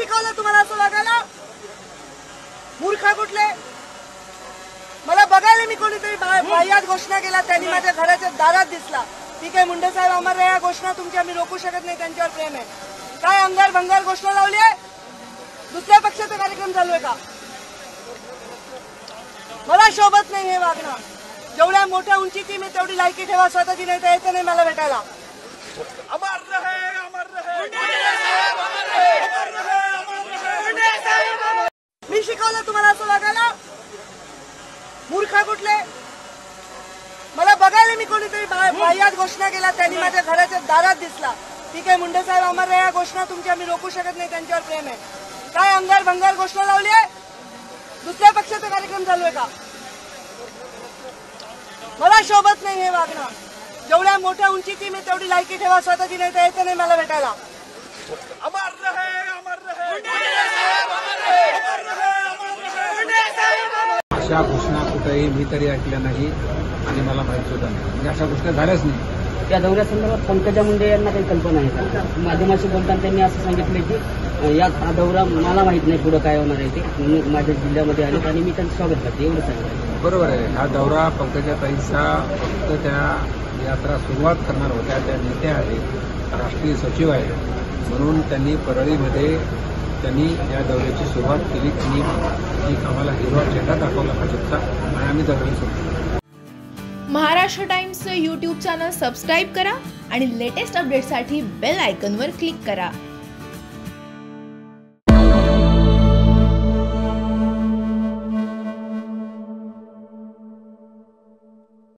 शिकवलं तुम्हाला असं वागायला? मूर्खा कुठले? मला बघायला मी कोणीतरी बाह्यात घोषणा केला, त्यांनी माझ्या घराच्या दारात दिसला. ठीक आहे मुंडे साहेब, आम्हाला या घोषणा तुमच्या आम्ही रोखू शकत नाही, त्यांच्यावर प्रेम आहे. काय अंगार भंगार घोषणा लावली आहे? दुसऱ्या पक्षाचा कार्यक्रम चालू आहे का? मला शोभत नाही हे वागणं. जेवढ्या मोठ्या उंचीची मी तेवढी लायकी ठेवा स्वतःची, नाही तर यायचं नाही मला भेटायला. अमर रहे, अमर रहे. मी शिकवलं तुम्हाला असं वागायला? मूर्खा कुठले? मला बघायला मी कोणीतरी बाह्यात घोषणा केला, त्यांनी माझ्या घराच्या दारात दिसला. ठीक आहे मुंडे साहेब, आम्हाला या घोषणा तुमच्या आम्ही रोखू शकत नाही, त्यांच्यावर प्रेम आहे. काय अंगार भंगार घोषणा लावली आहे? दुसऱ्या पक्षाचा कार्यक्रम चालू आहे का? मला शोभत नाही हे वागणं. जेवढ्या मोठ्या उंचीची मी तेवढी लायकी ठेवा स्वतःची, नाही तर यायचं नाही मला भेटायला. अमर रहे, अमर रहे. अशा घोषणा कुठेही मी तरी ऐकल्या नाही आणि मला माहित सुद्धा नाही. म्हणजे अशा घोषणा झाल्याच नाही. त्या दौऱ्यासंदर्भात पंकजा मुंडे यांना काही कल्पना आहे का? माध्यमाशी बोलताना त्यांनी असं सांगितलं की हा दौरा मला माहित नाही पुढे काय होणार आहे ते, माझ्या जिल्ह्यामध्ये आले आणि मी त्यांचं स्वागत करते, एवढं सांगितलं. बरोबर आहे. हा दौरा पंकजाताईंचा फक्त त्या यात्रा सुरुवात करणार होत्या त्या नेत्या आहेत, राष्ट्रीय सचिव आहेत, म्हणून त्यांनी परळीमध्ये त्यांनी या दौऱ्याची सुरुवात केली. त्यांनी एक आम्हाला हिरवा झेंडा दाखवला भाजपचा आणि आम्ही दौऱ्याला सुरू केली. महाराष्ट्र टाइम्सचं यूट्यूब चॅनल सबस्क्राईब करा आणि लेटेस्ट अपडेटसाठी बेल आयकॉनवर क्लिक करा.